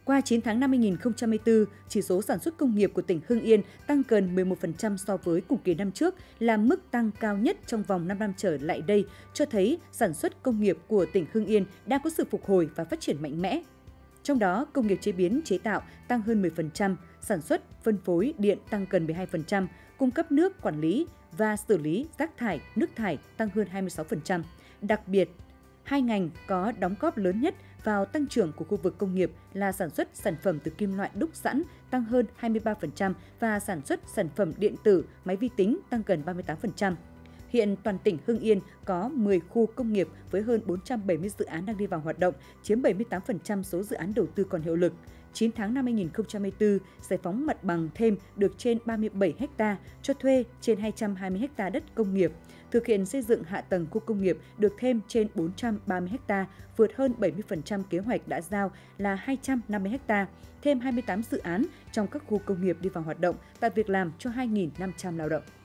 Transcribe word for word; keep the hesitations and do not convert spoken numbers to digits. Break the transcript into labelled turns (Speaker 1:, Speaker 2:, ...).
Speaker 1: Qua chín tháng năm hai nghìn không trăm hai mươi tư, chỉ số sản xuất công nghiệp của tỉnh Hưng Yên tăng gần mười một phần trăm so với cùng kỳ năm trước, là mức tăng cao nhất trong vòng năm năm trở lại đây, cho thấy sản xuất công nghiệp của tỉnh Hưng Yên đang có sự phục hồi và phát triển mạnh mẽ. Trong đó, công nghiệp chế biến chế tạo tăng hơn mười phần trăm, sản xuất, phân phối điện tăng gần mười hai phần trăm, cung cấp nước, quản lý và xử lý rác thải, nước thải tăng hơn hai mươi sáu phần trăm. Đặc biệt, hai ngành có đóng góp lớn nhất vào tăng trưởng của khu vực công nghiệp là sản xuất sản phẩm từ kim loại đúc sẵn tăng hơn hai mươi ba phần trăm và sản xuất sản phẩm điện tử, máy vi tính tăng gần ba mươi tám phần trăm. Hiện toàn tỉnh Hưng Yên có mười khu công nghiệp với hơn bốn trăm bảy mươi dự án đang đi vào hoạt động, chiếm bảy mươi tám phần trăm số dự án đầu tư còn hiệu lực. chín tháng năm hai nghìn không trăm hai mươi tư, giải phóng mặt bằng thêm được trên ba mươi bảy héc ta, cho thuê trên hai trăm hai mươi héc ta đất công nghiệp. Thực hiện xây dựng hạ tầng khu công nghiệp được thêm trên bốn trăm ba mươi héc ta, vượt hơn bảy mươi phần trăm kế hoạch đã giao là hai trăm năm mươi héc ta. Thêm hai mươi tám dự án trong các khu công nghiệp đi vào hoạt động, tạo việc làm cho hai nghìn năm trăm lao động.